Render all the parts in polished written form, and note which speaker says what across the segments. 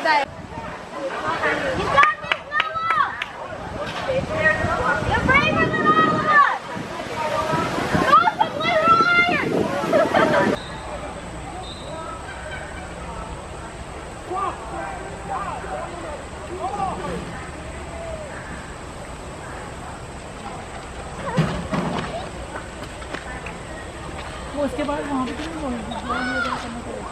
Speaker 1: that. You got this, Noah! You're braver than all of us! Go some little iron!
Speaker 2: वो इसके बाद वहाँ पे क्यों करना पड़ेगा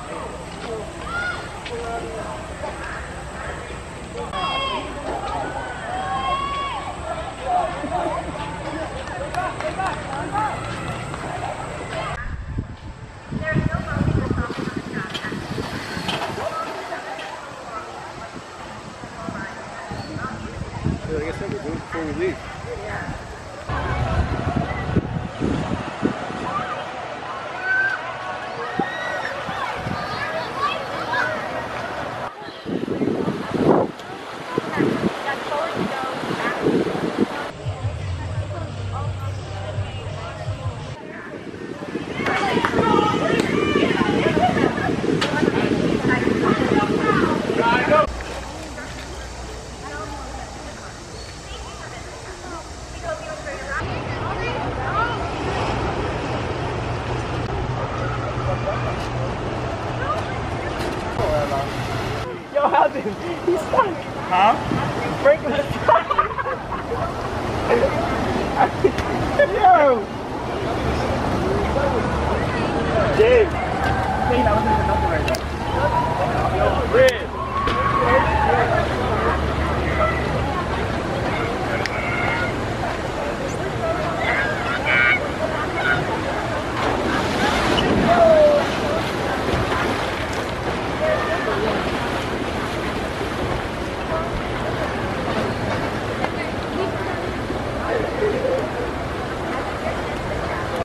Speaker 3: I guess that we're doing before we leave.
Speaker 2: Yo, Alvin, he's stuck.
Speaker 3: Huh?
Speaker 2: Franklin's stuck. Yo! Dave.